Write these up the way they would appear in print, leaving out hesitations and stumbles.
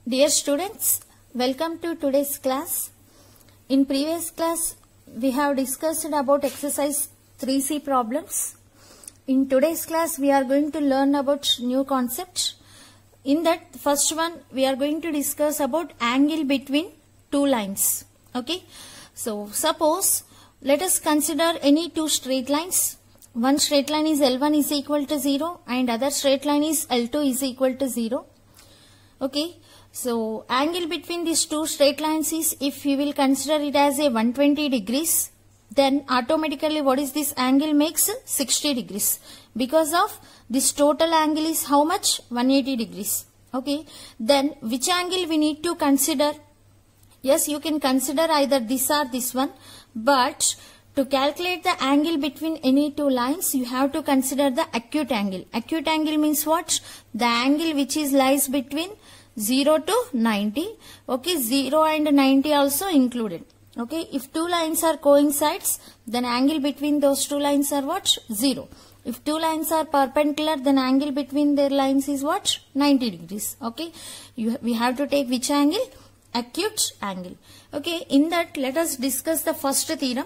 Dear students, welcome to today's class. In previous class, we have discussed about exercise 3C problems. In today's class, we are going to learn about new concepts. In that first one, we are going to discuss about angle between two lines. Okay. So, suppose, let us consider any two straight lines. One straight line is L1 is equal to 0 and other straight line is L2 is equal to 0. Okay. So, angle between these two straight lines is, if we will consider it as a 120 degrees, then automatically what is this angle makes 60 degrees. Because of this total angle is how much? 180 degrees. Okay. Then which angle we need to consider? Yes, you can consider either this or this one. But to calculate the angle between any two lines, you have to consider the acute angle. Acute angle means what? The angle which is lies between 0 to 90. Okay, 0 and 90 also included. Okay, if two lines are coincides, then angle between those two lines are what? 0. If two lines are perpendicular, then angle between their lines is what? 90 degrees. Okay, we have to take which angle? Acute angle. Okay, in that let us discuss the first theorem.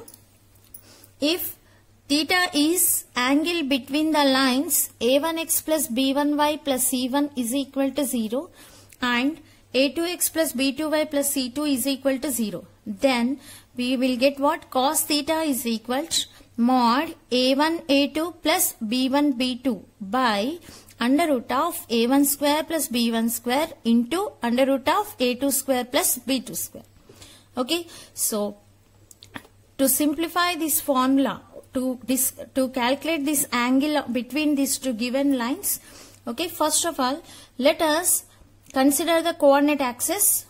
If theta is angle between the lines a1x plus b1y plus c1 is equal to 0 and a2x plus b2y plus c2 is equal to 0, then we will get what? Cos theta is equal to mod a1 a2 plus b1 b2 by under root of a1 square plus b1 square into under root of a2 square plus b2 square. Okay, so to simplify this formula, to calculate this angle between these two given lines, okay, first of all, let us consider the coordinate axis.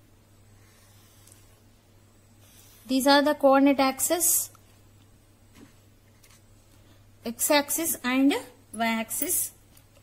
These are the coordinate axis, x-axis and y-axis.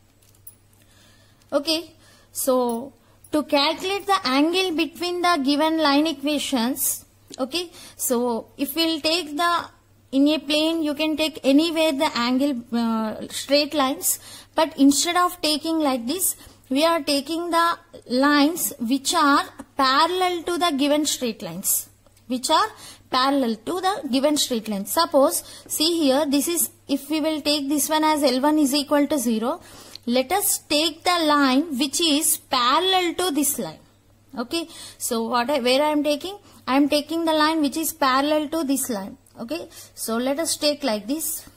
Okay, so to calculate the angle between the given line equations, okay, so if we'll take in a plane, you can take anywhere the angle straight lines, but instead of taking like this, we are taking the lines which are parallel to the given straight lines. Which are parallel to the given straight line. Suppose, see here, this is, if we will take this one as L1 is equal to 0, let us take the line which is parallel to this line. Okay. So, where I am taking? I am taking the line which is parallel to this line. Okay. So, let us take like this,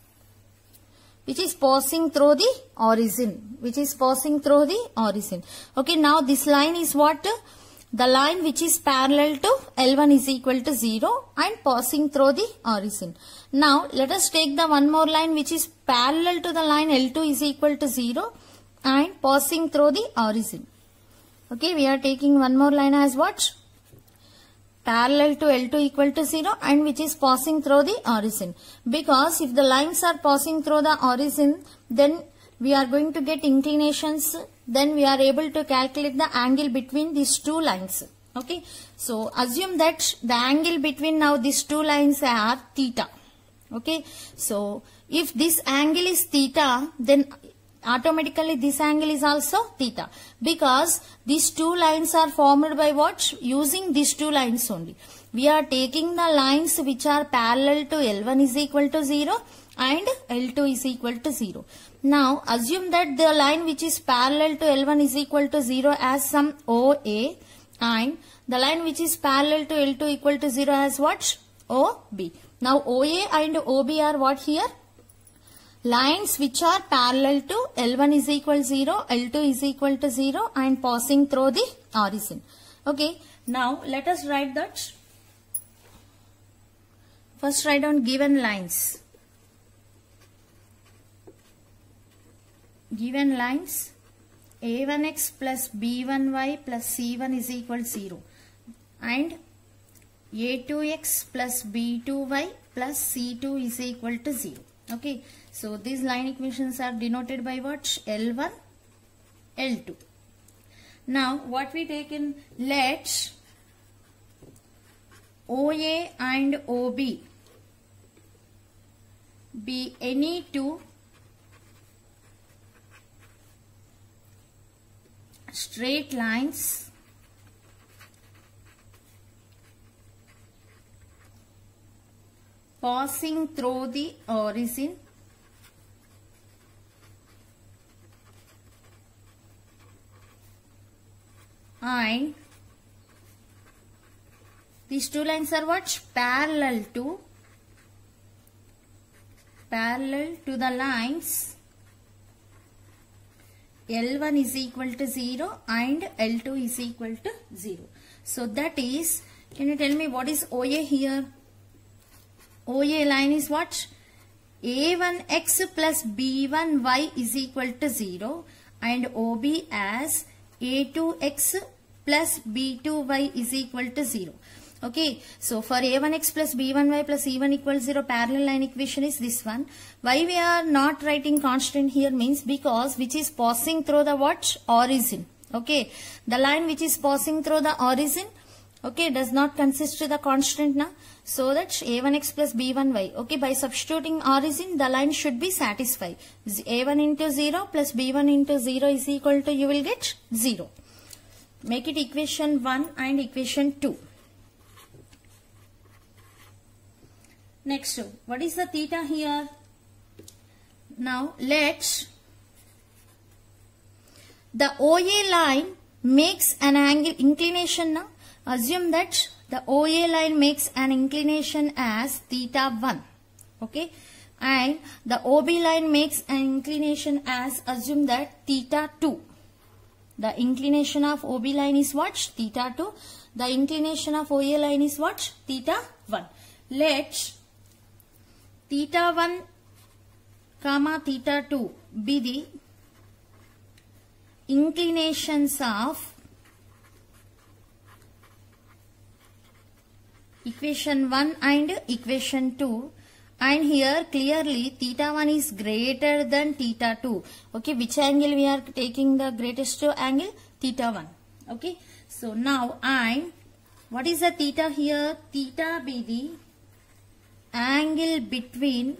which is passing through the origin. Which is passing through the origin. Okay. Now, this line is what? The line which is parallel to L1 is equal to 0 and passing through the origin. Now, let us take the one more line which is parallel to the line L2 is equal to 0 and passing through the origin. Okay, we are taking one more line as what? Parallel to L2 equal to 0 and which is passing through the origin. Because if the lines are passing through the origin, then we are going to get inclinations, then we are able to calculate the angle between these two lines. Okay, so assume that the angle between now these two lines are theta. Okay, so if this angle is theta, then automatically this angle is also theta, because these two lines are formed by what? Using these two lines only. We are taking the lines which are parallel to L1 is equal to 0 and L2 is equal to 0. Now, assume that the line which is parallel to L1 is equal to 0 as some OA and the line which is parallel to L2 equal to 0 as what? OB. Now, OA and OB are what here? Lines which are parallel to L1 is equal to 0, L2 is equal to 0 and passing through the origin. Okay. Now, let us write that. First write down given lines. Given lines a1x plus b1y plus c1 is equal to 0 and a2x plus b2y plus c2 is equal to 0. Okay. So, these line equations are denoted by what? L1, L2. Now, what we take in, let OA and OB be any two straight lines passing through the origin and these two lines are what? Parallel to the lines L1 is equal to 0 and L2 is equal to 0. So that is, can you tell me what is OA here? OA line is what? A1x plus B1y is equal to 0 and OB as A2x plus B2y is equal to 0. Okay, so for A1x plus B1y plus E1 equals 0, parallel line equation is this one. Why we are not writing constant here means because which is passing through the what? Origin. Okay, the line which is passing through the origin, okay, does not consist of the constant now. So that A1x plus B1y, okay, by substituting origin, the line should be satisfied. A1 into 0 plus B1 into 0 is equal to, you will get 0. Make it equation 1 and equation 2. Next, what is the theta here? Now, let's, the OA line makes an angle inclination now. Assume that the OA line makes an inclination as theta 1. Okay. And the OB line makes an inclination as, assume that theta 2. The inclination of OB line is what? Theta 2. The inclination of OA line is what? Theta 1. Let theta 1 comma theta 2 be the inclinations of equation 1 and equation 2, and here clearly theta 1 is greater than theta 2. Okay, which angle we are taking the greatest angle? Theta 1. Okay, so now and what is the theta here? Theta be the angle between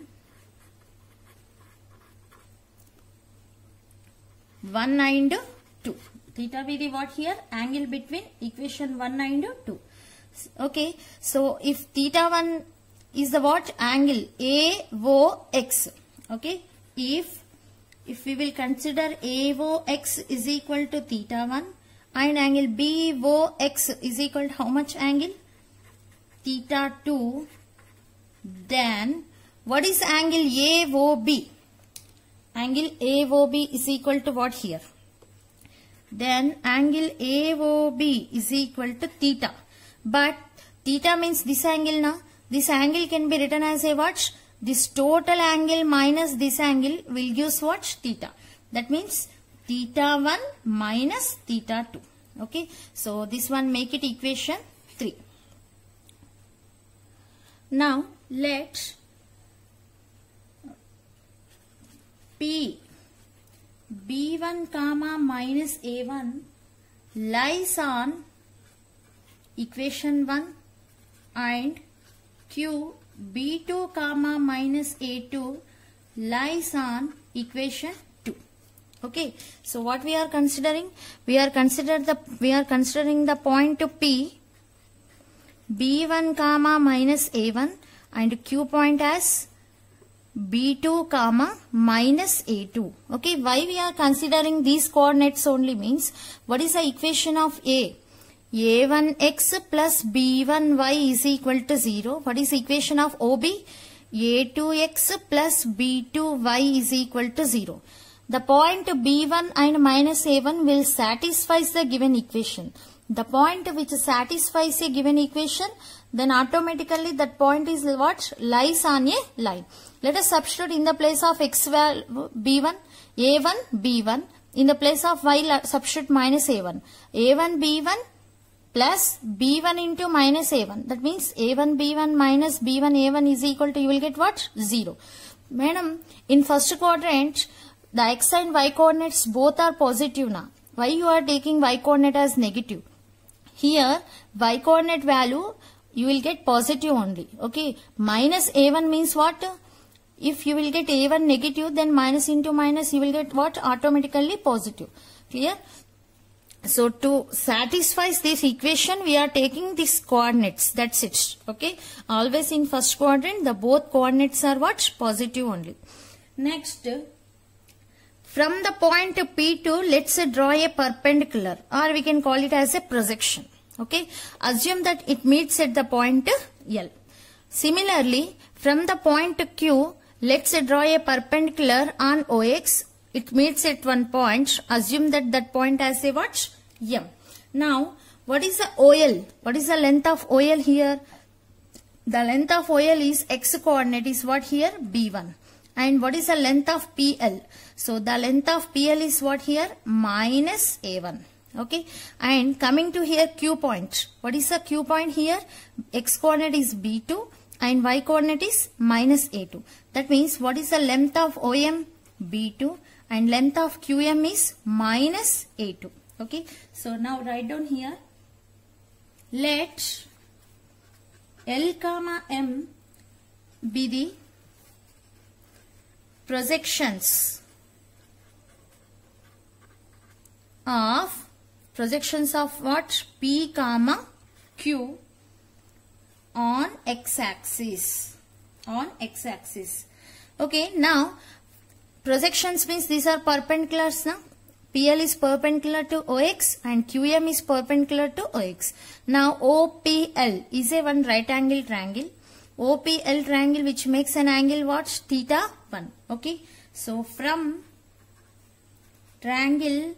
1 and 2. Theta be the what here? Angle between equation 1 and 2. Okay, so if theta 1 is the what? Angle AOX. Okay, if we will consider AOX is equal to theta 1 and angle BOX is equal to how much angle? Theta 2. Then what is angle AOB? Angle AOB is equal to what here? Then angle AOB is equal to theta. But theta means this angle now. This angle can be written as a what? This total angle minus this angle will give what? Theta. That means theta 1 minus theta 2. Okay. So this one make it equation 3. Now let P B1 comma minus A1 lies on equation 1 and Q B2 comma minus A2 lies on equation 2. Okay, so what we are considering? We are considering the point P B1 comma minus A1 and Q point as B2 comma minus A2. Okay, why we are considering these coordinates only means, what is the equation of A? A1x plus B1y is equal to 0. What is the equation of OB? A2x plus B2y is equal to 0. The point B1 and minus A1 will satisfy the given equation. The point which satisfies a given equation, then automatically that point is what? Lies on a line. Let us substitute in the place of x value B1, A1, B1. In the place of y, substitute minus A1. A1, B1 plus B1 into minus A1. That means A1, B1 minus B1, A1 is equal to, you will get what? 0. Madam, in first quadrant, the x and y coordinates both are positive now. Why you are taking y coordinate as negative? Here, y coordinate value, you will get positive only. Okay. Minus A1 means what? If you will get A1 negative, then minus into minus, you will get what? Automatically positive. Clear? So to satisfy this equation, we are taking these coordinates. That's it. Okay. Always in first quadrant, the both coordinates are what? Positive only. Next, from the point P2, let's draw a perpendicular, or we can call it as a projection. Okay. Assume that it meets at the point L. Similarly, from the point Q, let's draw a perpendicular on OX. It meets at one point. Assume that that point has a what? M. Now, what is the OL? What is the length of OL here? The length of OL is x coordinate is what here? B1. And what is the length of PL? So, the length of PL is what here? Minus A1. Okay. And coming to here Q point. What is the Q point here? X coordinate is B2 and Y coordinate is minus A2. That means what is the length of OM? B2. And length of QM is minus A2. Okay. So now write down here. Let L comma M be the projections of what? P comma Q on x-axis. On x-axis. Okay. Now projections means these are perpendiculars now. PL is perpendicular to OX and QM is perpendicular to OX. Now OPL is a one right angle triangle. OPL triangle which makes an angle what? Theta 1. Okay. So from triangle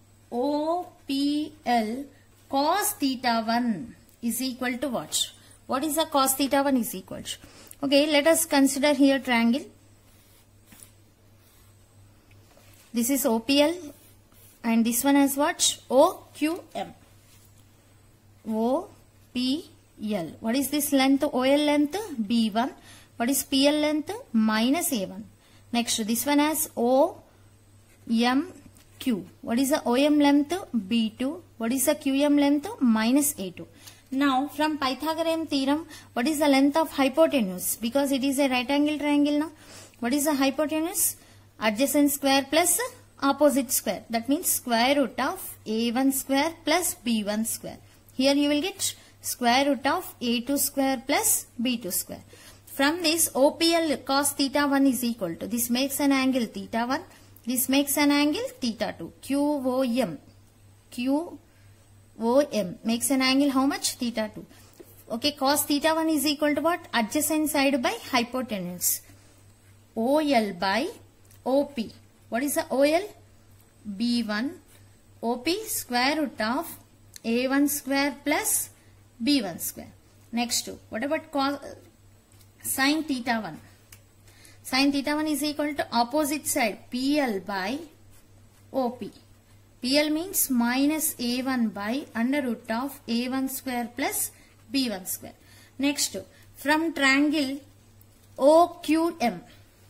OPL, cos theta 1 is equal to what? What is the cos theta 1 is equal to? Okay. Let us consider here triangle. This is OPL and this one has what? OQM. OPL. What is this length? OL length? B1. What is PL length? Minus A1. Next, this one has OMQ. What is the OM length? B2. What is the QM length? Minus A2. Now, from Pythagorean theorem, what is the length of hypotenuse? Because it is a right angle triangle now. What is the hypotenuse? Adjacent square plus opposite square. That means square root of A1 square plus B1 square. Here you will get square root of A2 square plus B2 square. From this, OPL cos theta 1 is equal to, this makes an angle theta 1. This makes an angle theta 2. QOM. QOM makes an angle how much? Theta 2. Okay, cos theta 1 is equal to what? Adjacent side by hypotenuse. OL by OP. What is the OL? B1. OP square root of A1 square plus B1 square. Next, what about sin theta 1? Sin theta 1 is equal to opposite side PL by OP. PL means minus A1 by under root of A1 square plus B1 square. Next, from triangle OQM.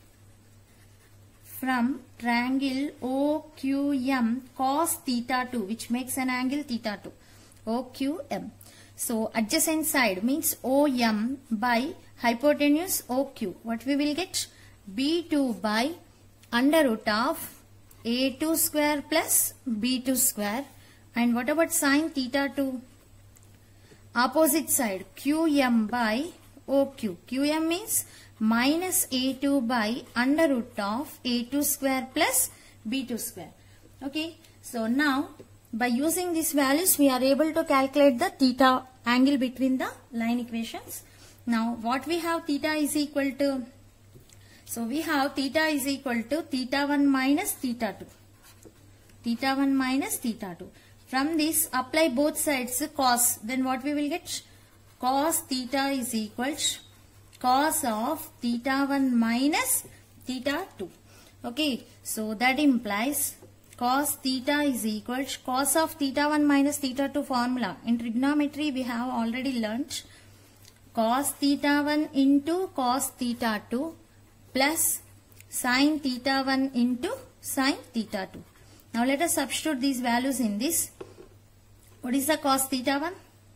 From triangle OQM cos theta 2 which makes an angle theta 2. OQM. So adjacent side means OM by hypotenuse OQ. What we will get? B2 by under root of A2 square plus B2 square. And what about sin theta 2? Opposite side QM by OQ. QM means minus A2 by under root of A2 square plus B2 square. Okay. So now by using these values we are able to calculate the theta angle between the line equations. Now what we have theta is equal to? So we have theta is equal to theta 1 minus theta 2. Theta 1 minus theta 2. From this apply both sides cos. Then what we will get? Cos theta is equal to cos of theta 1 minus theta 2. Okay. So that implies cos theta is equal to cos of theta 1 minus theta 2 formula. In trigonometry we have already learnt cos theta 1 into cos theta 2 plus sin theta 1 into sin theta 2. Now let us substitute these values in this. What is the cos theta 1?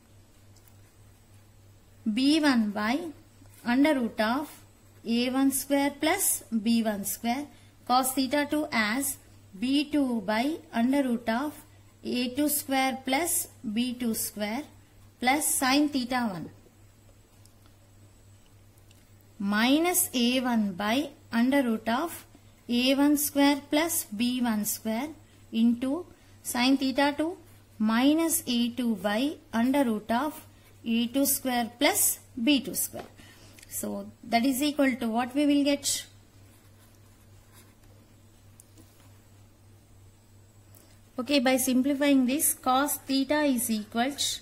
B1 by under root of A1 square plus B1 square. Cos theta 2 as B2 by under root of a2 square plus b2 square plus sin theta 1 minus a1 by under root of a1 square plus b1 square into sin theta 2 minus a2 by under root of a2 square plus b2 square. So that is equal to what we will get? Okay, by simplifying this, cos theta is equal to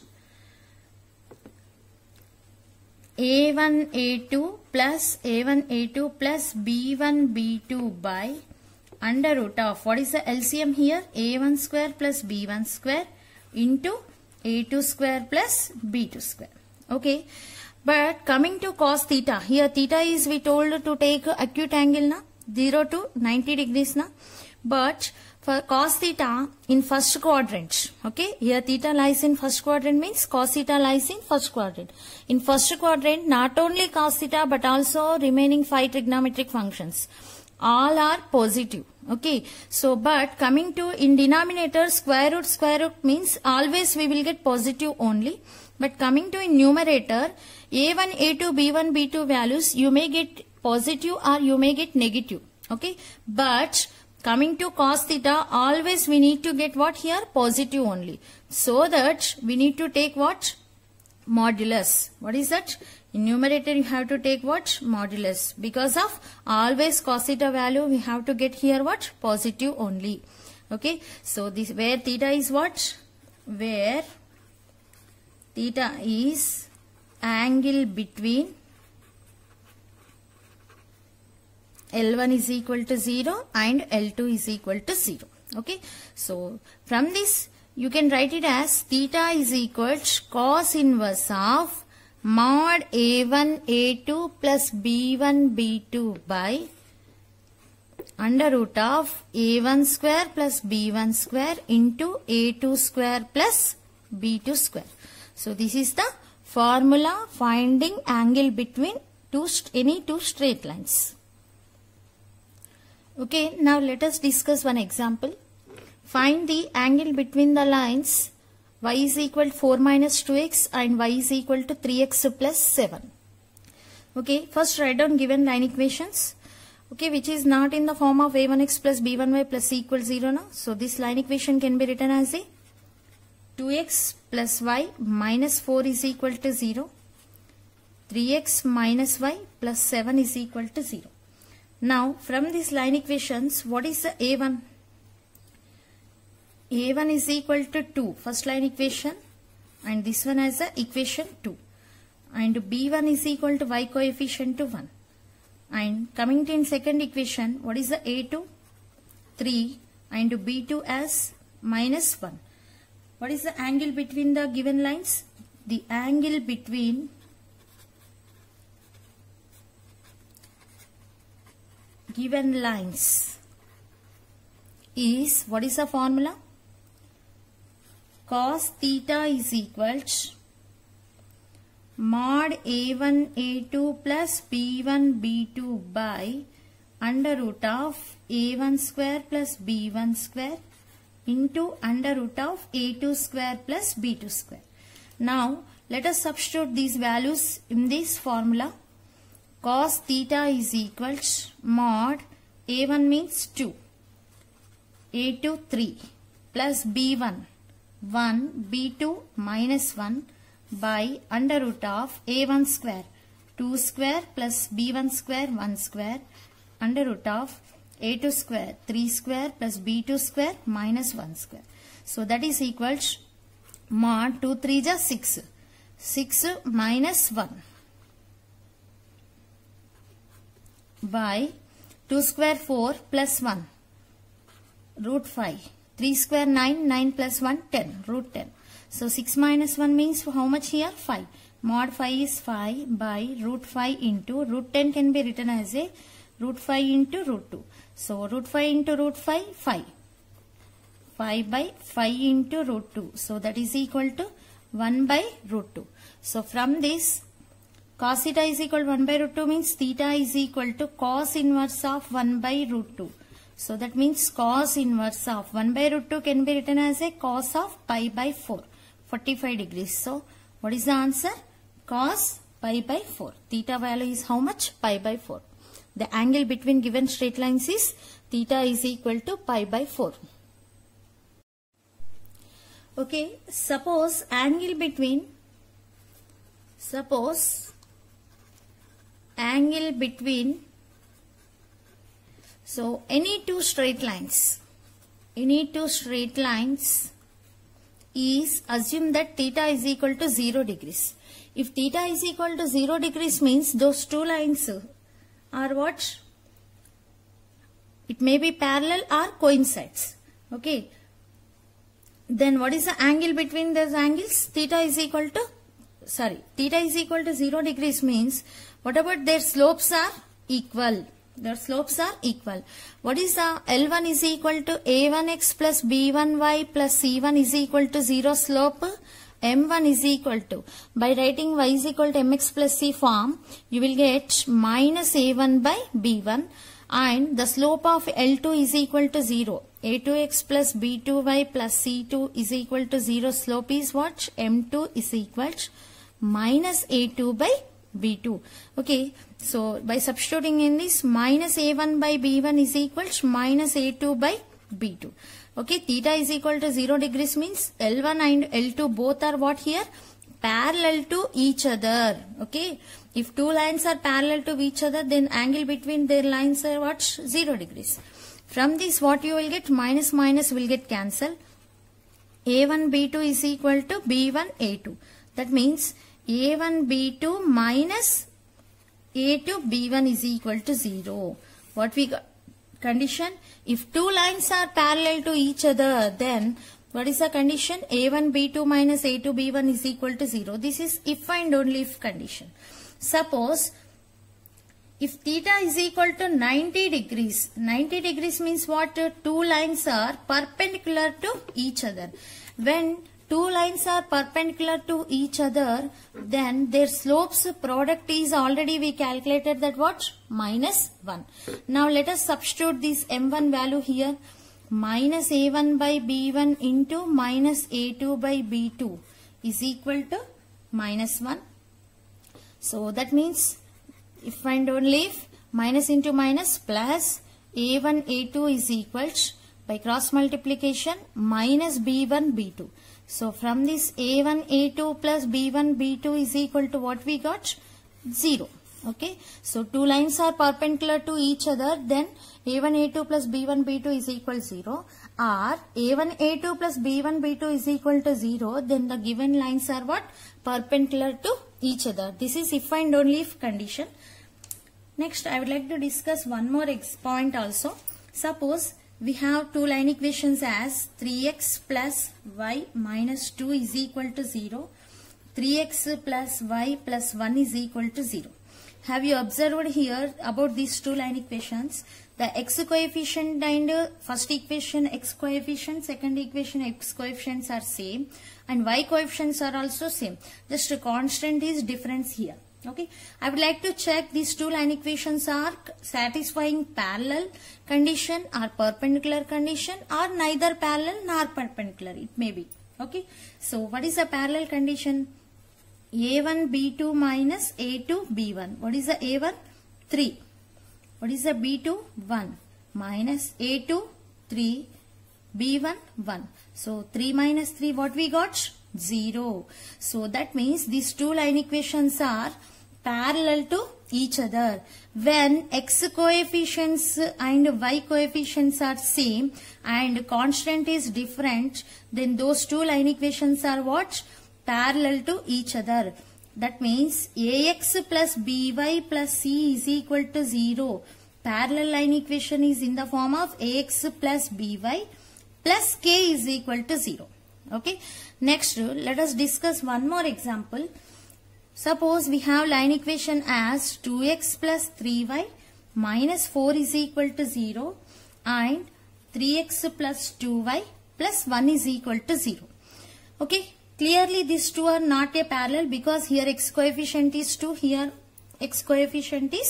a1 a2 plus a1 a2 plus b1 b2 by under root of, what is the LCM here? a1 square plus b1 square into a2 square plus b2 square. Okay, but coming to cos theta, here theta is we told to take acute angle na 0 to 90 degrees na, but for cos theta in first quadrant, okay, here theta lies in first quadrant means cos theta lies in first quadrant. In first quadrant, not only cos theta but also remaining 5 trigonometric functions, all are positive. Okay, so but coming to in denominator, square root means always we will get positive only. But coming to in numerator, a1, a2, b1, b2 values, you may get positive or you may get negative. Okay, but coming to cos theta, always we need to get what here? Positive only. So that we need to take what? Modulus. What is that? In numerator you have to take what? Modulus. Because of always cos theta value we have to get here what? Positive only. Okay. So this where theta is what? Where theta is angle between L1 is equal to 0 and L2 is equal to 0. Okay. So from this you can write it as theta is equal to cos inverse of mod a1 a2 plus b1 b2 by under root of a1 square plus b1 square into a2 square plus b2 square. So this is the formula finding angle between any two straight lines. Okay, now let us discuss one example. Find the angle between the lines y is equal to 4 minus 2x and y is equal to 3x plus 7. Okay, first write down given line equations. Okay, which is not in the form of a1x plus b1y plus c equals 0 now. So this line equation can be written as a 2x plus y minus 4 is equal to 0. 3x minus y plus 7 is equal to 0. Now from these line equations, what is the a1? a1 is equal to 2, first line equation, and this one as the equation 2. And b1 is equal to y coefficient to 1. And coming to in second equation, what is the a2? 3 and b2 as minus 1. What is the angle between the given lines? The angle between given lines is, what is the formula? Cos theta is equal to mod a1 a2 plus b1 b2 by under root of a1 square plus b1 square into under root of a2 square plus b2 square. Now let us substitute these values in this formula. Cos theta is equal to mod a1 means 2, a2 3 plus b1 1, b2 minus 1 by under root of a1 square 2 square plus b1 square 1 square under root of a2 square 3 square plus b2 square minus 1 square. So that is equal to mod 2 3 is 6, 6 minus 1 by 2 square 4 plus 1 root 5, 3 square 9, 9 plus 1 10, root 10. So 6 minus 1 means how much here? 5. Mod 5 is 5 by root 5 into root 10 can be written as a root 5 into root 2. So root 5 into root 5, 5. 5 by 5 into root 2. So that is equal to 1 by root 2. So from this, cos theta is equal to 1 by root 2 means theta is equal to cos inverse of 1 by root 2. So that means cos inverse of 1 by root 2 can be written as a cos of pi by 4, 45 degrees. So what is the answer? Cos pi by 4. Theta value is how much? Pi by 4. The angle between given straight lines is theta is equal to pi by 4. Okay, suppose angle between so any two straight lines is assume that theta is equal to 0 degrees. If theta is equal to 0 degrees means those two lines are what? It may be parallel or coincides. Okay. Then what is the angle between those angles? Theta is equal to 0 degrees means what about their slopes are equal. Their slopes are equal. What is the L1 is equal to A1x plus B1y plus C1 is equal to 0 slope? M1 is equal to, by writing y is equal to mx plus c form, you will get minus A1 by B1, and the slope of L2 is equal to 0. A2x plus B2y plus C2 is equal to 0. Slope is what? M2 is equal to minus A2 by B2. Okay, so by substituting in this, minus A1 by B1 is equal to minus A2 by B2. Okay, theta is equal to 0 degrees means L1 and L2 both are what here? Parallel to each other. Okay, if two lines are parallel to each other, then angle between their lines are what? 0 degrees. From this what you will get? Minus minus will get cancelled. A1 B2 is equal to B1 A2. That means A1 B2 minus A2 B1 is equal to 0. What we got? Condition, if two lines are parallel to each other, then what is the condition? A1 B2 minus A2 B1 is equal to 0. This is if and only if condition. Suppose if theta is equal to 90 degrees means what? Two lines are perpendicular to each other. When two lines are perpendicular to each other, then their slopes product is already we calculated that what? Minus 1. Now let us substitute this M1 value here. Minus A1 by B1 into minus A2 by B2 is equal to minus 1. So that means if and only if minus into minus plus A1 A2 is equal to, by cross multiplication, minus B1 B2. So from this A1 A2 plus B1 B2 is equal to what we got? 0. Okay. So two lines are perpendicular to each other, then A1 A2 plus B1 B2 is equal to 0, or A1 A2 plus B1 B2 is equal to 0, then the given lines are what? Perpendicular to each other. This is if and only if condition. Next I would like to discuss one more point also. Suppose we have two line equations as 3x plus y minus 2 is equal to 0, 3x plus y plus 1 is equal to 0. Have you observed here about these two line equations? The x coefficient and first equation x coefficient, second equation x coefficients are same, and y coefficients are also same. Just a constant is difference here. Okay, I would like to check these two line equations are satisfying parallel condition or perpendicular condition, or neither parallel nor perpendicular it may be. Okay, so what is the parallel condition? A1 B2 minus A2 B1. What is the A1? 3. What is the B2? 1 minus A2 3, B1 1. So 3 minus 3 what we got? 0. So that means these two line equations are parallel to each other. When x coefficients and y coefficients are same and constant is different, then those two line equations are what? Parallel to each other. That means ax plus by plus c is equal to 0. Parallel line equation is in the form of ax plus by plus k is equal to 0. Okay. Next, let us discuss one more example. Suppose we have line equation as 2x plus 3y minus 4 is equal to 0 and 3x plus 2y plus 1 is equal to 0. Okay. Clearly these two are not a parallel because here x coefficient is 2, here x coefficient is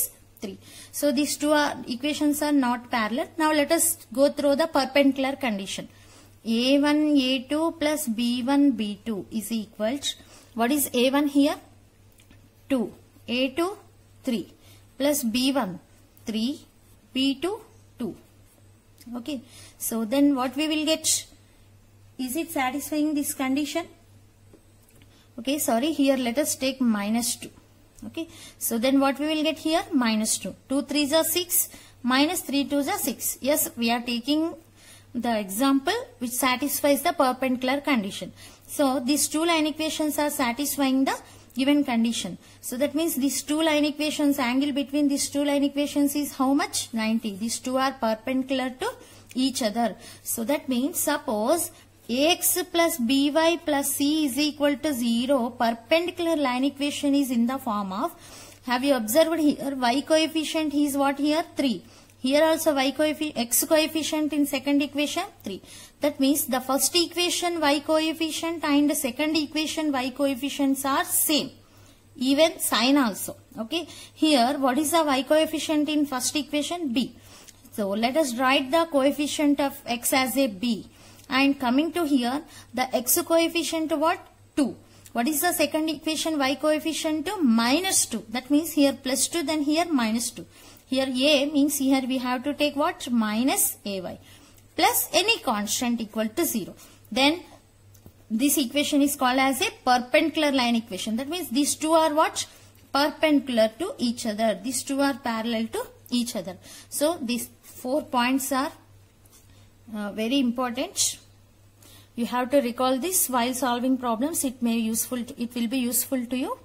3. So these two equations are not parallel. Now let us go through the perpendicular condition. A1 A2 plus B1 B2 is equals, what is A1 here? 2, A2 3 plus B1 3, B2 2. Okay, so then what we will get? Is it satisfying this condition? Okay, sorry, here let us take minus 2. Okay, so then what we will get here? Minus 2. 2 3s are 6, minus 3 2s are 6. Yes, we are taking the example which satisfies the perpendicular condition. So these two line equations are satisfying the given condition. So that means these two line equations, angle between these two line equations is how much? 90. These two are perpendicular to each other. So that means suppose ax plus by plus c is equal to 0, perpendicular line equation is in the form of, have you observed here, y coefficient is what here? 3. Here also x coefficient in second equation 3. That means the first equation y coefficient and the second equation y coefficients are same. Even sign also. Okay. Here what is the y coefficient in first equation? B. So let us write the coefficient of x as a b. And coming to here, the x coefficient what? 2. What is the second equation y coefficient? Minus 2. That means here plus 2, then here minus 2. Here a means here we have to take what? Minus ay plus any constant equal to 0. Then this equation is called as a perpendicular line equation. That means these two are what? Perpendicular to each other. These two are parallel to each other. So these 4 points are very important. You have to recall this while solving problems. It will be useful to you.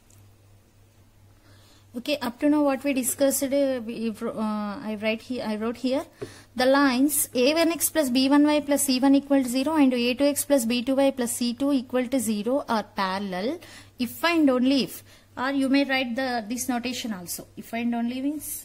Okay, up to now what we discussed, I wrote here the lines a1x plus b1y plus c1 equal to 0 and a2x plus b2y plus c2 equal to 0 are parallel if and only if, or you may write this notation also. If and only means,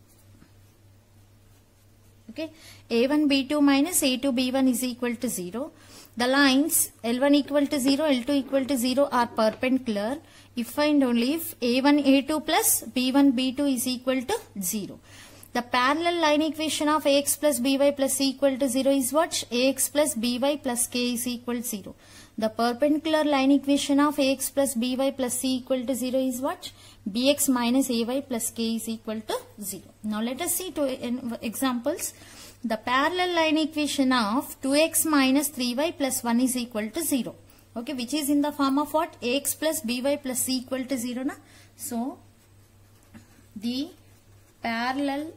okay, a1 b2 minus a2 b1 is equal to 0. The lines L1 equal to 0, L2 equal to 0 are perpendicular if and only if a1 a2 plus b1 b2 is equal to 0. The parallel line equation of ax plus by plus c equal to 0 is what? Ax plus by plus k is equal to 0. The perpendicular line equation of ax plus by plus c equal to 0 is what? Bx minus ay plus k is equal to 0. Now let us see two examples. The parallel line equation of 2x minus 3y plus 1 is equal to 0. Okay, which is in the form of what? Ax plus by plus c equal to 0. Na? So, the parallel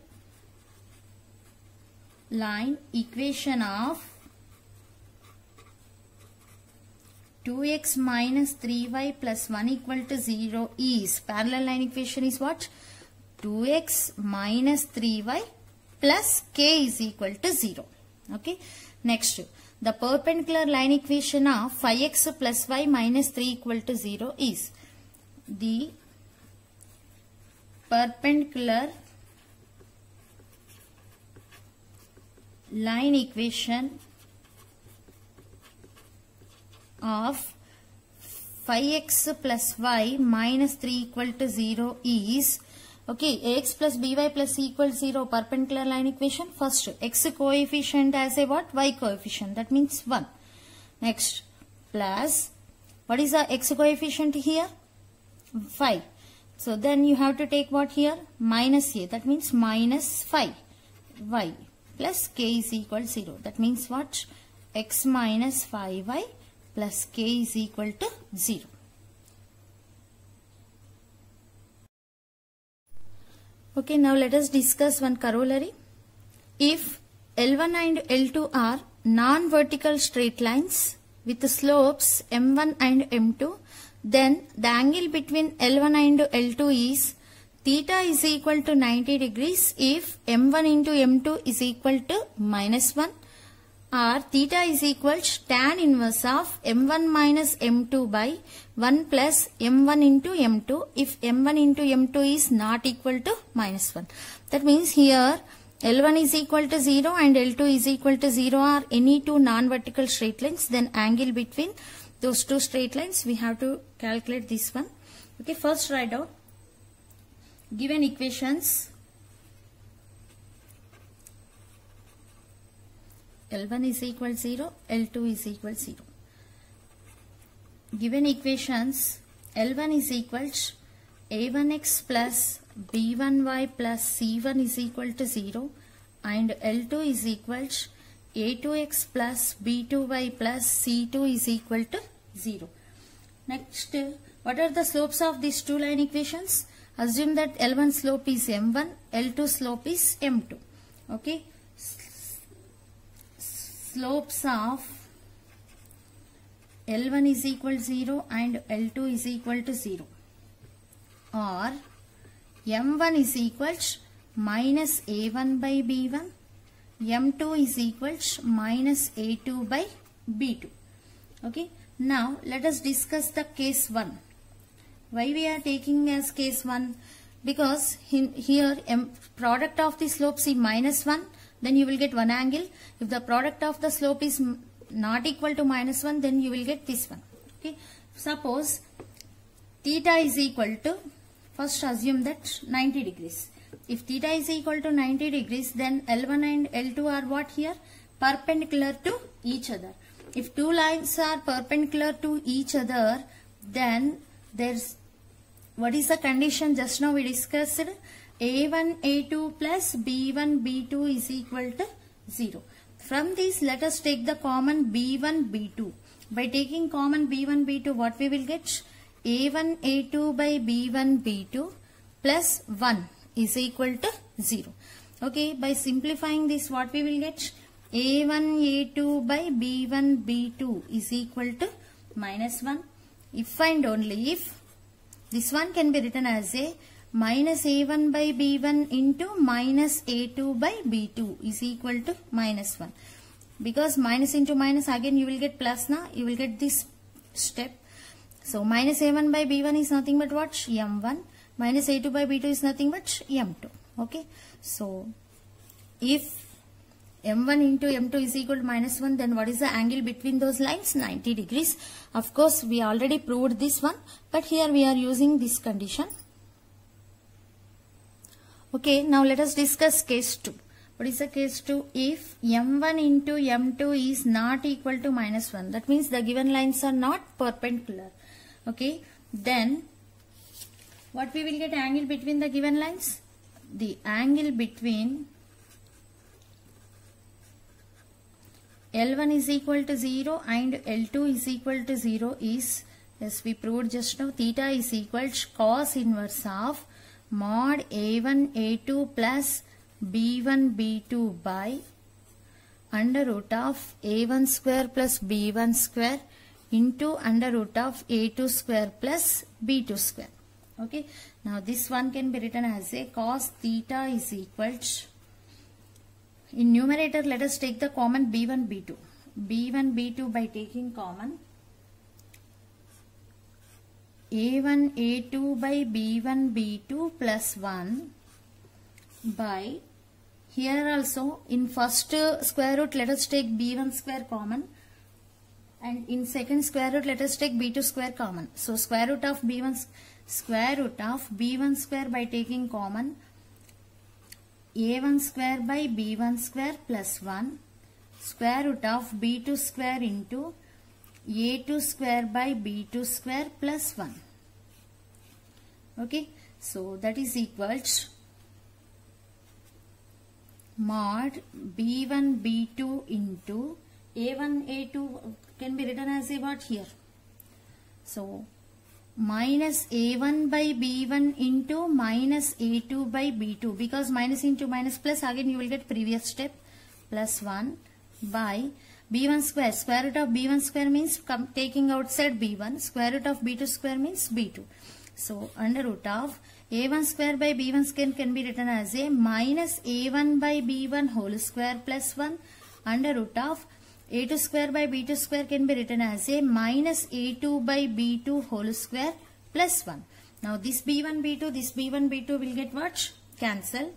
line equation of 2x minus 3y plus 1 equal to 0 is, parallel line equation is what? 2x minus 3y plus k is equal to 0. Okay. Next, the perpendicular line equation of 5x plus y minus 3 equal to 0 is, the perpendicular line equation of 5x plus y minus 3 equal to 0 is, okay, ax plus by plus c equals 0, perpendicular line equation. First, x coefficient as a what? Y coefficient. That means 1. Next, plus, what is the x coefficient here? 5. So then you have to take what here? Minus a. That means minus 5. Y plus k is equal to 0. That means what? X minus 5y plus k is equal to 0. Okay, now let us discuss one corollary. If L1 and L2 are non-vertical straight lines with slopes M1 and M2, then the angle between L1 and L2 is theta is equal to 90 degrees if M1 into M2 is equal to minus 1, or theta is equal to tan inverse of M1 minus M2 by 1 plus M1 into M2 if M1 into M2 is not equal to minus 1. That means here L1 is equal to 0 and L2 is equal to 0 are any two non-vertical straight lines, then angle between those two straight lines we have to calculate this one. Okay, first write down given equations, L1 is equal 0, L2 is equal 0. Given equations, L1 is equal to A1x plus B1y plus C1 is equal to 0 and L2 is equal to A2x plus B2y plus C2 is equal to 0. Next, what are the slopes of these two line equations? Assume that L1 slope is M1, L2 slope is M2. Okay. Slopes of L1 is equal to 0 and L2 is equal to 0. Or M1 is equal to minus A1 by B1. M2 is equal to minus A2 by B2. Okay. Now let us discuss the case 1. Why we are taking as case 1? Because here product of the slopes is minus 1, then you will get one angle. If the product of the slope is not equal to minus 1, then you will get this one. Okay. Suppose theta is equal to, first assume that 90 degrees. If theta is equal to 90 degrees, then L1 and L2 are what here? Perpendicular to each other. If two lines are perpendicular to each other, then there's, what is the condition just now we discussed? A1, A2 plus B1, B2 is equal to 0. From this, let us take the common B1, B2. By taking common B1, B2, what we will get? A1, A2 by B1, B2 plus 1 is equal to 0. Okay, by simplifying this, what we will get? A1, A2 by B1, B2 is equal to minus 1. If and only if, this one can be written as a minus A1 by B1 into minus A2 by B2 is equal to minus 1. Because minus into minus, again you will get plus na, you will get this step. So minus A1 by B1 is nothing but what? M1. Minus A2 by B2 is nothing but M2. Okay. So if M1 into M2 is equal to minus 1, then what is the angle between those lines? 90 degrees. Of course, we already proved this one, but here we are using this condition. Okay, now let us discuss case 2. What is the case 2? If M1 into M2 is not equal to minus 1, that means the given lines are not perpendicular. Okay, then what we will get angle between the given lines? The angle between L1 is equal to 0 and L2 is equal to 0 is, as we proved just now, theta is equal to cos inverse of mod A1 A2 plus B1 B2 by under root of A1 square plus B1 square into under root of A2 square plus B2 square. Okay. Now this one can be written as a cos theta is equal to, in numerator let us take the common B1 B2. B1 B2 by taking common A1 A2 by B1 B2 plus 1 by, here also in first square root let us take B1 square common, and in second square root let us take B2 square common. So square root of B1 square by taking common A1 square by B1 square plus 1 square root of B2 square into A2 square by B2 square plus 1. Okay, so that is equal to mod B1 B2 into A1 A2 can be written as a what here? So minus A1 by B1 into minus A2 by B2, because minus into minus plus, again you will get previous step, plus 1 by B1 square. Square root of B1 square means taking outside B1. Square root of B2 square means B2. So under root of A1 square by B1 square can be written as a minus A1 by B1 whole square plus 1 under root of A2 square by B2 square can be written as a minus A2 by B2 whole square plus 1. Now this B1 B2 will get what? Cancel.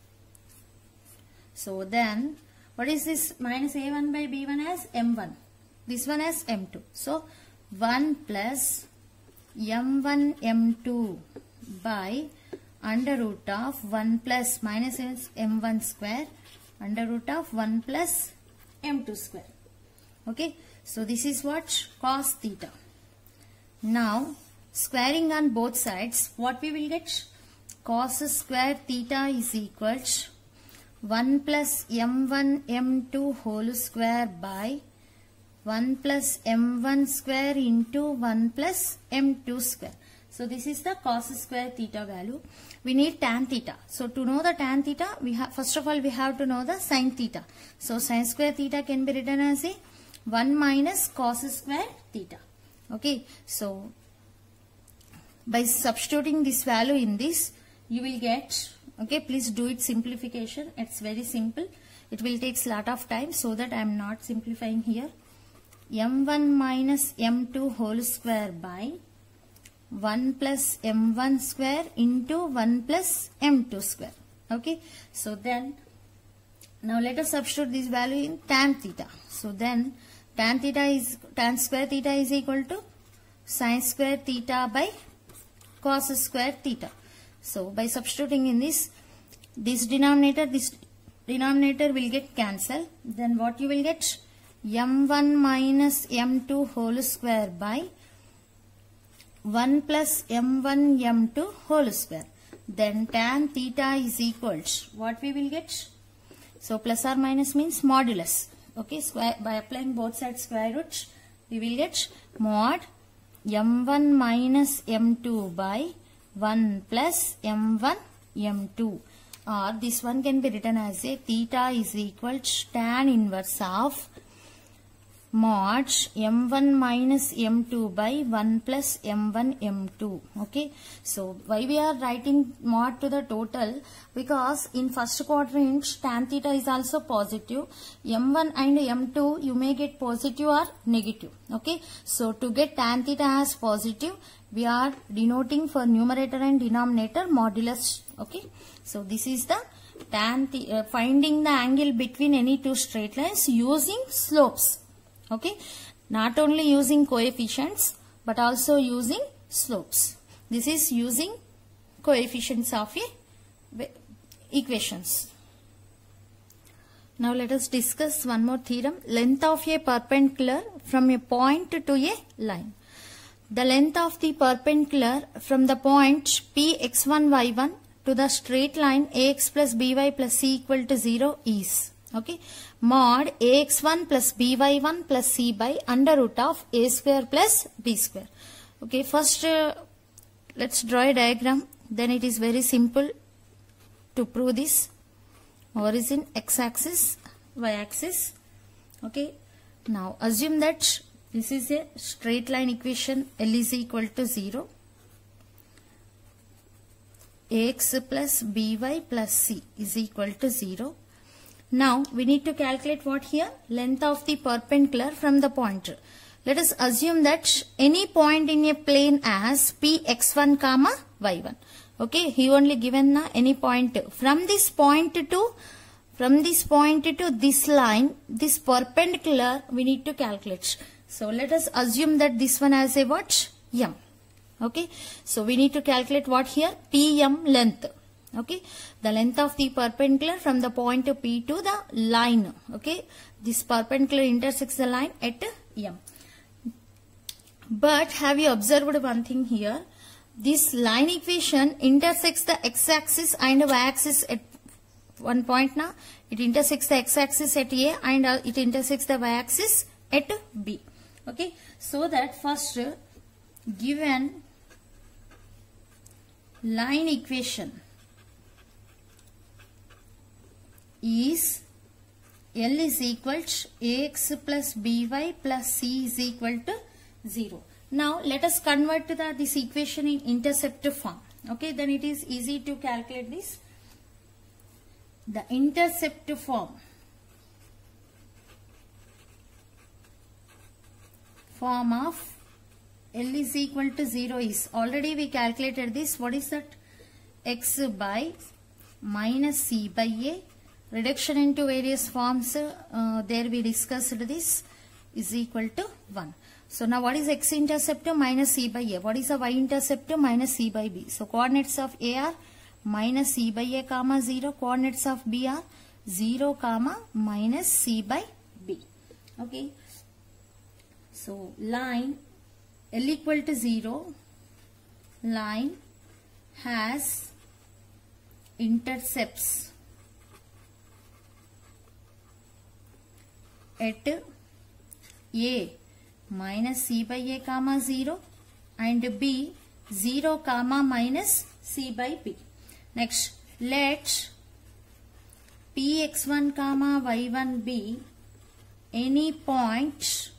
So then what is this? Minus A1 by B1 as M1. This one as M2. So 1 plus M1 M2 by under root of 1 plus minus is m1 square under root of 1 plus m2 square. Okay, so this is what? Cos theta. Now squaring on both sides, what we will get? Cos square theta is equal to 1 plus m1 m2 whole square by 1 plus m1 square into 1 plus m2 square. So this is the cos square theta value. We need tan theta. So to know the tan theta, we have, first of all, we have to know the sin theta. So sin square theta can be written as a 1 minus cos square theta. Okay, so by substituting this value in this, you will get, okay, please do it simplification. It's very simple. It will take a lot of time, so that I am not simplifying here. m1 minus m2 whole square by 1 plus m1 square into 1 plus m2 square. Okay, so then now let us substitute this value in tan theta. So then tan square theta is equal to sin square theta by cos square theta. So by substituting in this denominator will get cancelled. Then what you will get? m1 minus m2 whole square by 1 plus m1 m2 whole square. Then tan theta is equal to what we will get? So plus or minus means modulus. Okay, square, by applying both sides square root, we will get mod m1 minus m2 by 1 plus m1 m2, or this one can be written as a theta is equal to tan inverse of mod m1 minus m2 by 1 plus m1 m2. Okay, so why we are writing mod to the total? Because in first quadrant tan theta is also positive. m1 and m2 you may get positive or negative. Okay, so to get tan theta as positive, we are denoting for numerator and denominator modulus. Okay, so this is the tan theta, finding the angle between any two straight lines using slopes. Okay, not only using coefficients but also using slopes. This is using coefficients of a equations. Now let us discuss one more theorem. Length of a perpendicular from a point to a line. The length of the perpendicular from the point Px1y1 to the straight line ax plus by plus c equal to 0 is, okay, mod ax1 plus by1 plus c by under root of a square plus b square. Okay, first let's draw a diagram. Then it is very simple to prove this. Origin x-axis, y-axis. Okay, now assume that this is a straight line equation. L is equal to 0. Ax plus by plus c is equal to 0. Now we need to calculate what here? Length of the perpendicular from the point. Let us assume that any point in a plane as Px1 comma y1. Okay, he only given any point. From this point to this line, this perpendicular we need to calculate. So let us assume that this one has a what? M. Okay, so we need to calculate what here? Pm length. Okay, the length of the perpendicular from the point P to the line. Okay, this perpendicular intersects the line at M. But have you observed one thing here? This line equation intersects the x-axis and y-axis at one point. Now it intersects the x-axis at A and it intersects the y-axis at B. Okay, so that first given line equation is L is equal to ax plus by plus c is equal to 0. Now let us convert to this equation in intercept form. Okay, then it is easy to calculate this. The intercept form of L is equal to 0 is, already we calculated this. What is that? X by minus c by a. Reduction into various forms, there we discussed this, is equal to 1. So now what is x-intercept? Minus c by a. What is the y-intercept? Minus c by b. So coordinates of a are minus c by a comma 0. Coordinates of B are 0 comma minus c by b. Okay. So line L equal to 0, line has intercepts at A minus c by a comma 0 and B 0 comma minus c by b. Next, let px1 comma y1 be any point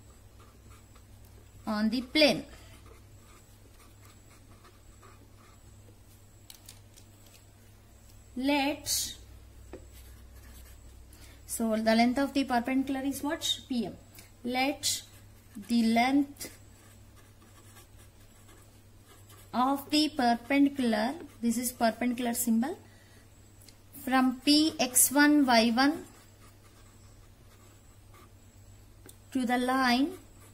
on the plane. So the length of the perpendicular is what? PM. Let the length of the perpendicular, this is perpendicular symbol, from px1 y1 to the line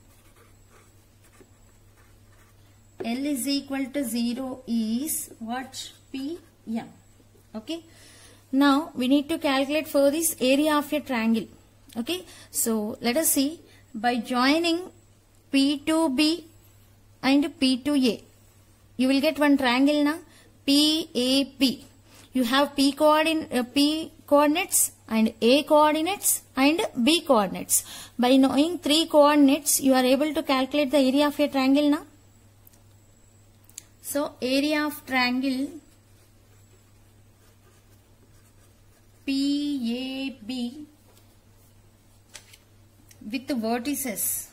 L is equal to 0 is what? PM. Okay. Now we need to calculate for this area of a triangle. Okay. So let us see, by joining P2B and P2A, you will get one triangle now, PAP. You have P coordinates and A coordinates and B coordinates. By knowing 3 coordinates, you are able to calculate the area of a triangle now. So area of triangle PAB with vertices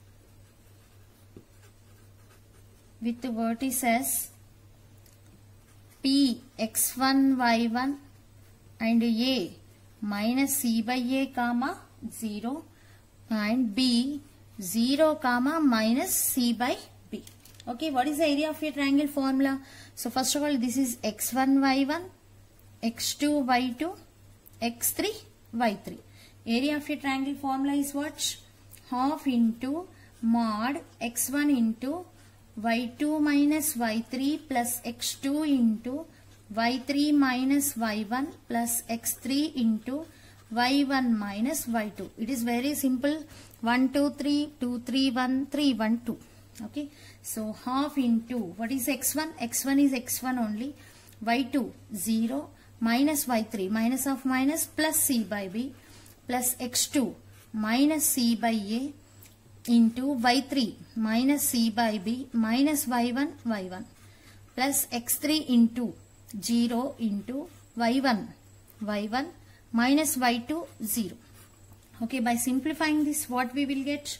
P x1 y1 and A minus c by a comma 0 and B 0 comma minus c by b. Okay, what is the area of a triangle formula? So first of all, this is x1 y1, x2 y2, x3 y3. Area of a triangle formula is what? Half into mod x1 into y2 minus y3 plus x2 into y3 minus y1 plus x3 into y1 minus y2. It is very simple. 1 2 3 2 3 1 3 1 2. Okay. So half into, what is x1? x1 is x1 only. y2 0 minus y3, minus of minus, plus c by b plus x2 minus c by a into y3 minus c by b minus y1 plus x3 into 0 into y1 minus y2 0. Okay, by simplifying this, what we will get?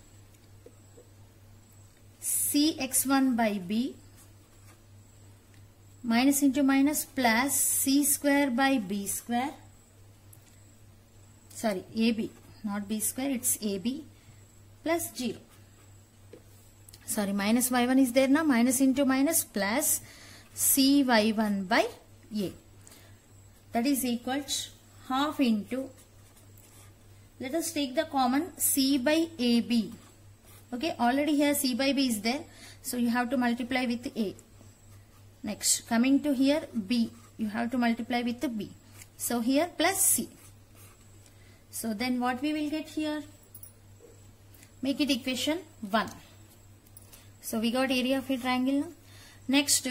cx1 by b minus into minus plus c square by b square, sorry, ab, not b square, it's ab plus 0. Sorry, minus y1 is there now, minus into minus plus c y1 by a. That is equal to half into, let us take the common c by ab. Okay, already here c by b is there, so you have to multiply with a. Next, coming to here b, you have to multiply with the b. So here plus c. So then what we will get here? Make it equation 1. So we got area of a triangle now. Next,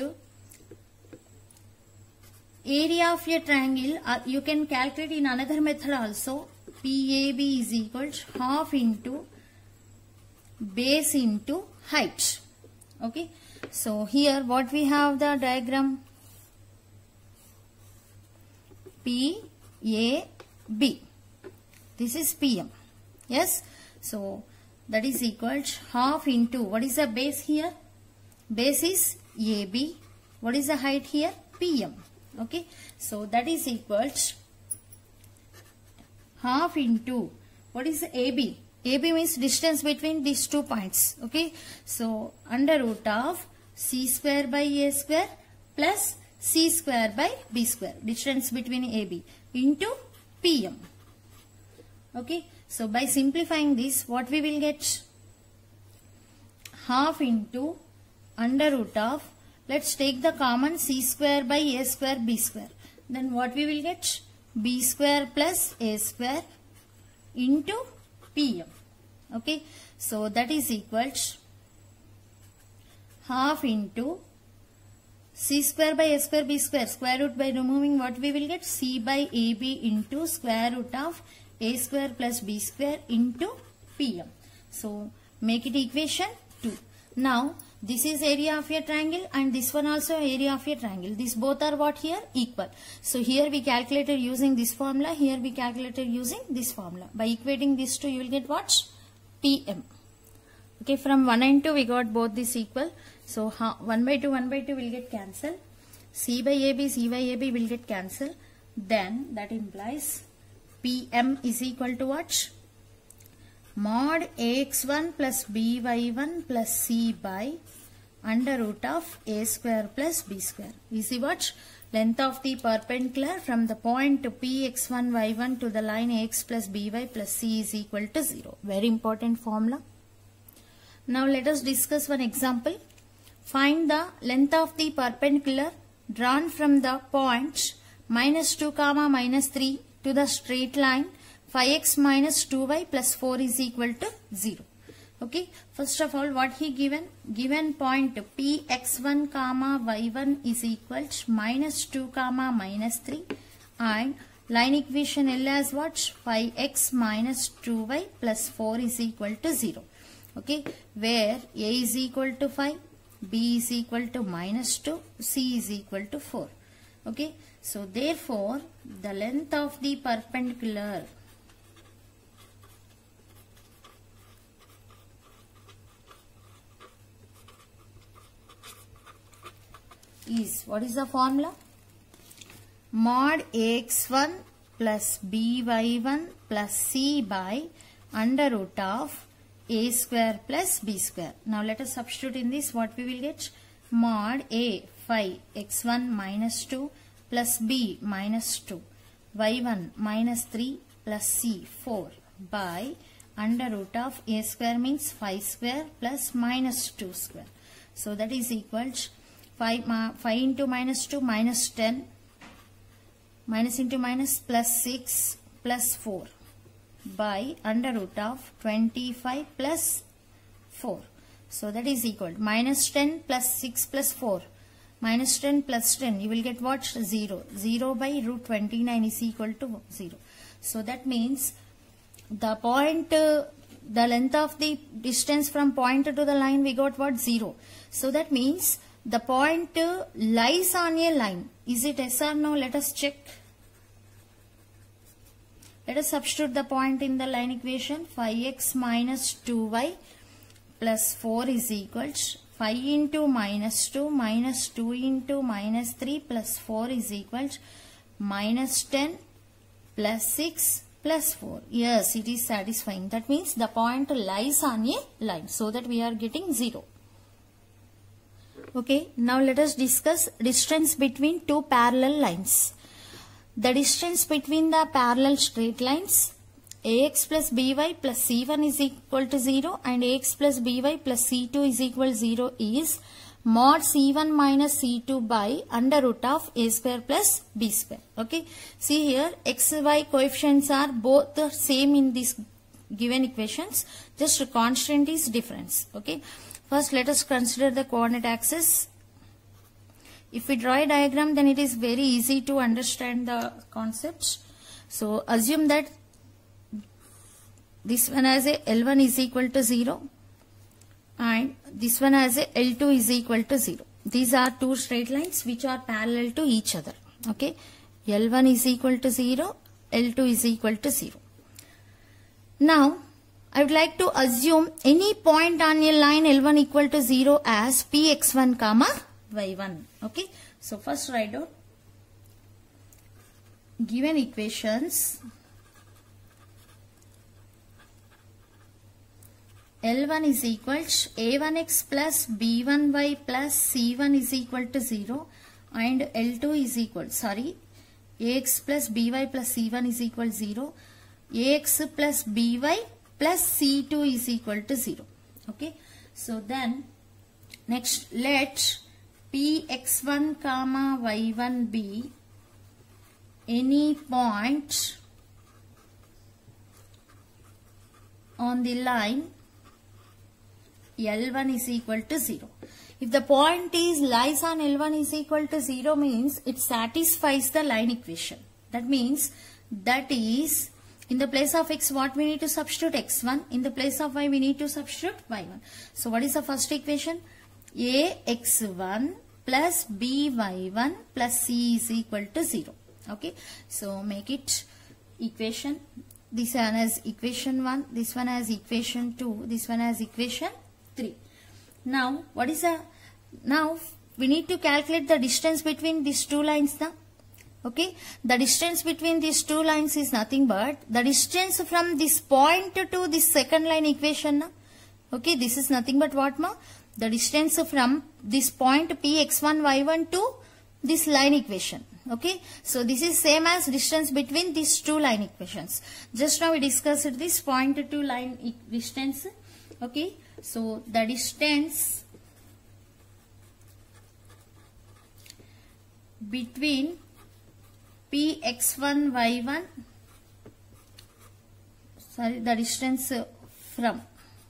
area of a triangle you can calculate in another method also. PAB is equal to half into base into height. Okay. So here what we have the diagram? PAB. This is PM. Yes. So that is equal to half into, what is the base here? Base is AB. What is the height here? PM. Okay. So that is equal to half into, what is the AB? AB means distance between these 2 points. Okay. So under root of c square by a square plus c square by b square, distance between AB, into PM. Okay. So by simplifying this, what we will get? Half into under root of, let's take the common c square by a square b square. Then what we will get? B square plus a square into pm. Okay, so that is equals half into c square by a square b square, square root by removing, what we will get? C by ab into square root of a square plus b square into pm. So make it equation 2. Now this is area of a triangle and this one also area of a triangle. These both are what here? Equal. So here we calculated using this formula, here we calculated using this formula. By equating these two, you will get what? pm. Okay, from 1 and 2 we got both this equal. So 1 by 2 will get cancelled. C by AB will get cancelled. Then that implies pm is equal to what? Mod ax1 plus by1 plus c by under root of a square plus b square. We see what? Length of the perpendicular from the point px1 y1 to the line ax plus by plus c is equal to 0. Very important formula. Now let us discuss one example. Find the length of the perpendicular drawn from the point minus 2 comma minus 3 to the straight line 5x minus 2y plus 4 is equal to 0. Okay, first of all, what he given? Given point px1 comma y1 is equal to minus 2 comma minus 3 and line equation L as what? 5x minus 2y plus 4 is equal to 0. Okay, where a is equal to 5, b is equal to minus 2, c is equal to 4. Okay, so therefore the length of the perpendicular is, what is the formula? Mod ax1 plus by1 plus c by under root of a square plus b square. Now let us substitute in this. What we will get? Mod a 5 x1 minus 2 plus b minus 2 y1 minus 3 plus c 4 by under root of a square means 5 square plus minus 2 square. So that is equal to 5 into minus 2 minus 10, minus into minus plus 6 plus 4 by under root of 25 plus 4. So that is equal to minus 10 plus 6 plus 4, minus 10 plus 10, you will get what? 0. 0 by root 29 is equal to 0. So that means the point, the length of the distance from point to the line, we got what? 0. So that means the point lies on a line. Is it yes or no? Let us check. Let us substitute the point in the line equation. 5x minus 2y plus 4 is equal to 5 into minus 2 minus 2 into minus 3 plus 4 is equal to minus 10 plus 6 plus 4. Yes, it is satisfying. That means the point lies on a line. So that we are getting 0. Okay, now let us discuss distance between two parallel lines. The distance between the parallel straight lines ax plus by plus c1 is equal to 0 and ax plus by plus c2 is equal to 0 is mod c1 minus c2 by under root of a square plus b square. Okay, see here x, y coefficients are both the same in these given equations, just constant is difference. Okay, first let us consider the coordinate axis. If we draw a diagram, then it is very easy to understand the concepts. So assume that this one has a L1 is equal to 0 and this one has a L2 is equal to 0. These are two straight lines which are parallel to each other. Okay, L1 is equal to 0, L2 is equal to 0. Now I would like to assume any point on a line L1 equal to 0 as px1 comma y1. Okay, so first write down given equations. L1 is equal to a1x plus b1y plus c1 is equal to 0 and L2 is equal, ax plus by plus c1 is equal to 0, ax plus by plus c2 is equal to 0. Okay, so then next let px1 comma y1 be any point on the line L1 is equal to 0. If the point lies on L1 is equal to 0 means it satisfies the line equation. That means that is in the place of x what we need to substitute x1, in the place of y we need to substitute y1. So what is the first equation? ax1 plus by1 plus c is equal to 0. Okay, so make it equation. This one has equation 1, this one has equation 2, this one has equation 3. Now what is now we need to calculate the distance between these two lines now. Okay, the distance between these two lines is nothing but the distance from this point to this second line equation now. Okay, this is nothing but what ma? The distance from this point px1 y1 to this line equation. Okay, so this is same as distance between these two line equations. Just now we discussed this point to line distance. Okay, so the distance between px1 y1, the distance from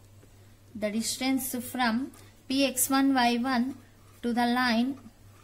px1 y1 to the line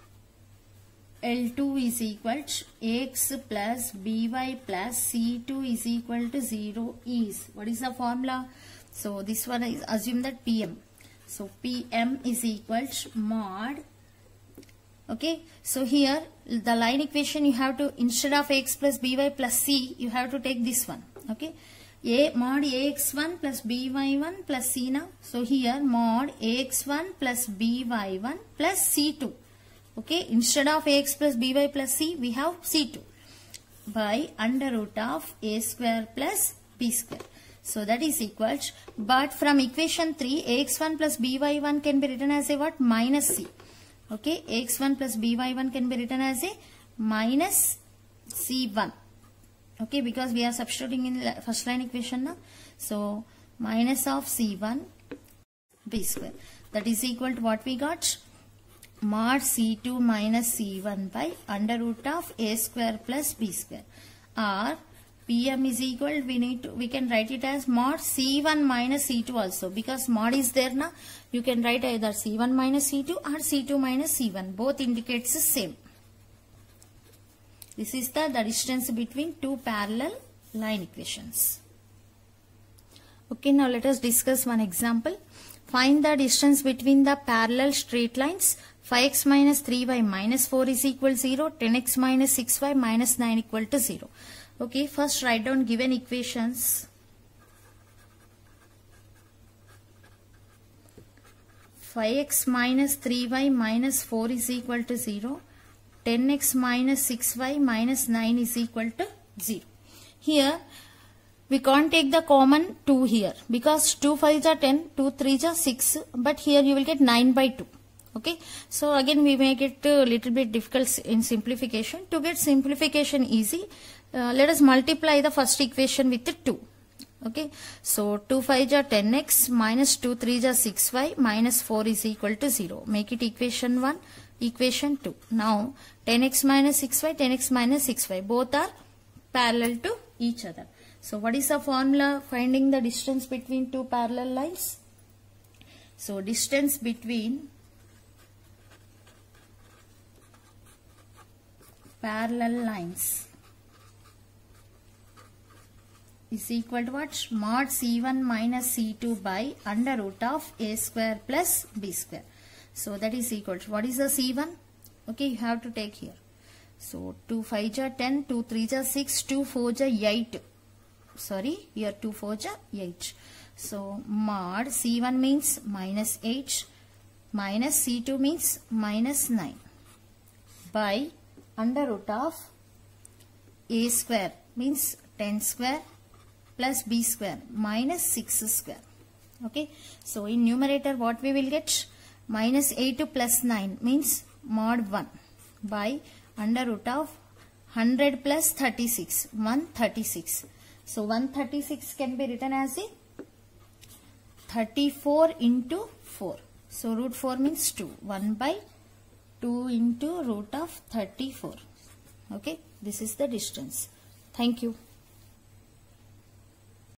L2 is equal to ax plus by plus c2 is equal to 0 is, what is the formula? So this one is assume that pm. So pm is equal to mod. Okay, so here the line equation you have to, instead of ax plus by plus c, you have to take this one. Okay, mod ax1 plus by1 plus c now. So here mod ax1 plus by1 plus c2. Okay, instead of ax plus by plus c, we have c2 by under root of a square plus b square. So that is equal to, but from equation 3, ax1 plus by1 can be written as a what? Minus c. Okay, ax1 plus by1 can be written as a minus c1. Okay, because we are substituting in first line equation now. So minus of c1 b square. That is equal to what we got? Mod c2 minus c1 by under root of a square plus b square. Or pm is equal, we can write it as mod c1 minus c2 also, because mod is there now. You can write either c1 minus c2 or c2 minus c1. Both indicates the same. This is the distance between two parallel line equations. Okay, now let us discuss one example. Find the distance between the parallel straight lines. 5x minus 3y minus 4 is equal to 0. 10x minus 6y minus 9 equal to 0. Okay, first write down given equations. 5x minus 3y minus 4 is equal to 0. 10x minus 6y minus 9 is equal to 0. Here we can't take the common 2 here, because 2 5s are 10, 2 3s are 6, but here you will get 9 by 2. Okay, so again we make it a little bit difficult in simplification. To get simplification easy, let us multiply the first equation with the 2. Okay, so 2 5s are 10x minus 2 3s are 6y minus 4 is equal to 0. Make it equation 1, equation 2. Now 10x minus 6y, 10x minus 6y, both are parallel to each other. So what is the formula finding the distance between two parallel lines? So distance between parallel lines is equal to what? Mod c1 minus c2 by under root of a square plus b square. So that is equal to, what is the c1? Okay, you have to take here. So 2 5s are 10, 2 3s are 6, 2 4s are 8. Sorry, here 2 4s are 8. So mod c1 means minus 8 minus c2 means minus 9 by under root of a square means 10 square plus b square minus 6 square. Okay, so in numerator what we will get? Minus 8 plus 9 means mod 1 by under root of 100 plus 36, 136. So 136 can be written as a 34 into 4. So root 4 means 2. 1 by 2 into root of 34. Okay, this is the distance. Thank you.